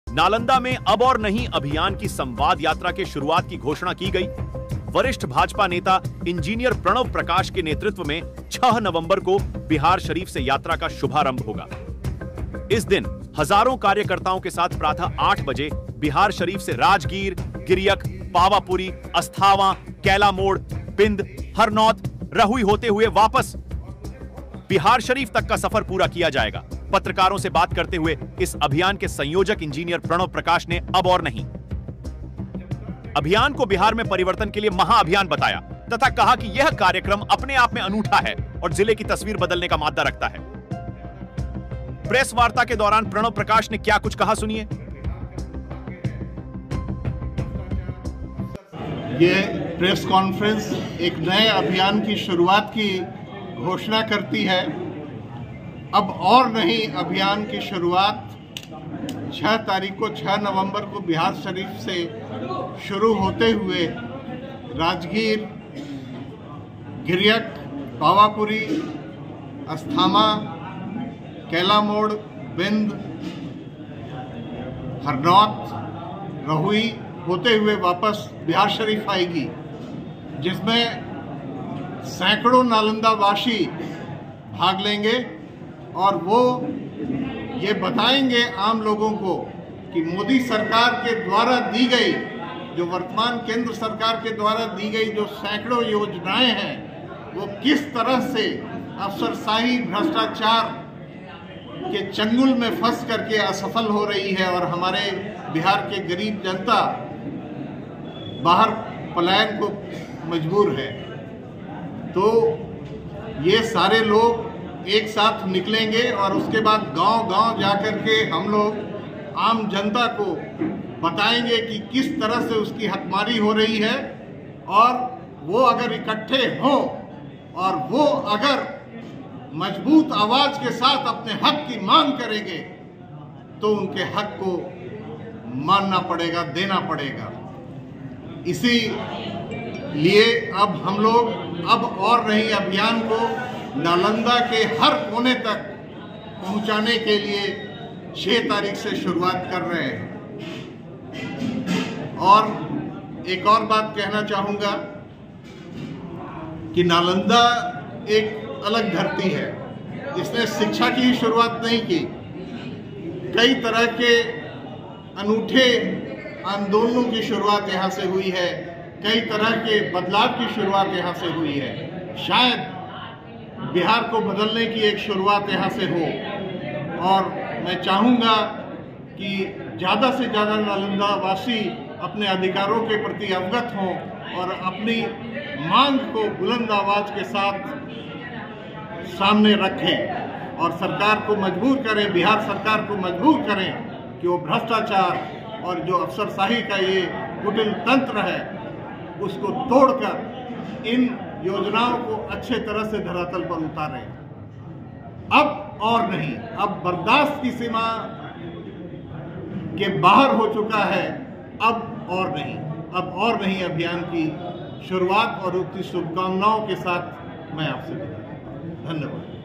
नालंदा में अब और नहीं अभियान की संवाद यात्रा के शुरुआत की घोषणा की गई। वरिष्ठ भाजपा नेता इंजीनियर प्रणव प्रकाश के नेतृत्व में 6 नवंबर को बिहार शरीफ से यात्रा का शुभारंभ होगा। इस दिन हजारों कार्यकर्ताओं के साथ प्रातः 8 बजे बिहार शरीफ से राजगीर, गिरियक, पावापुरी, अस्थावां, कैला मोड़, बिंद, हरनौत, रहुई होते हुए वापस बिहार शरीफ तक का सफर पूरा किया जाएगा। पत्रकारों से बात करते हुए इस अभियान के संयोजक इंजीनियर प्रणव प्रकाश ने अब और नहीं अभियान को बिहार में परिवर्तन के लिए महाअभियान बताया तथा कहा कि यह कार्यक्रम अपने आप में अनूठा है और जिले की तस्वीर बदलने का मादा रखता है। प्रेस वार्ता के दौरान प्रणव प्रकाश ने क्या कुछ कहा, सुनिए। ये प्रेस कॉन्फ्रेंस एक नए अभियान की शुरुआत की घोषणा करती है। अब और नहीं अभियान की शुरुआत 6 तारीख को 6 नवंबर को बिहार शरीफ से शुरू होते हुए राजगीर, गिरियक, पावापुरी, अस्थामा, कैला मोड़, बिंद, हरनौत, रहुई होते हुए वापस बिहार शरीफ आएगी, जिसमें सैकड़ों नालंदावासी भाग लेंगे और वो ये बताएंगे आम लोगों को कि मोदी सरकार के द्वारा दी गई, जो वर्तमान केंद्र सरकार के द्वारा दी गई जो सैकड़ों योजनाएं हैं, वो किस तरह से अफसरशाही, भ्रष्टाचार के चंगुल में फंस करके असफल हो रही है और हमारे बिहार के गरीब जनता बाहर पलायन को मजबूर है। तो ये सारे लोग एक साथ निकलेंगे और उसके बाद गांव-गांव जाकर के हम लोग आम जनता को बताएंगे कि किस तरह से उसकी हकमारी हो रही है और वो अगर इकट्ठे हों और वो अगर मजबूत आवाज के साथ अपने हक की मांग करेंगे तो उनके हक को मानना पड़ेगा, देना पड़ेगा। इसीलिए अब हम लोग अब और नहीं अभियान को नालंदा के हर कोने तक पहुंचाने के लिए 6 तारीख से शुरुआत कर रहे हैं। और एक और बात कहना चाहूँगा कि नालंदा एक अलग धरती है। इसने शिक्षा की ही शुरुआत नहीं की, कई तरह के अनूठे आंदोलनों की शुरुआत यहाँ से हुई है, कई तरह के बदलाव की शुरुआत यहाँ से हुई है। शायद बिहार को बदलने की एक शुरुआत यहाँ से हो और मैं चाहूँगा कि ज़्यादा से ज़्यादा नालंदावासी अपने अधिकारों के प्रति अवगत हों और अपनी मांग को बुलंद आवाज के साथ सामने रखें और सरकार को मजबूर करें, बिहार सरकार को मजबूर करें कि वो भ्रष्टाचार और जो अफसरशाही का ये कुटिल तंत्र है उसको तोड़कर इन योजनाओं को अच्छे तरह से धरातल पर उतारें। अब और नहीं, अब बर्दाश्त की सीमा के बाहर हो चुका है। अब और नहीं अभियान की शुरुआत और उसकी शुभकामनाओं के साथ मैं आपसे विदा लेता हूं। धन्यवाद।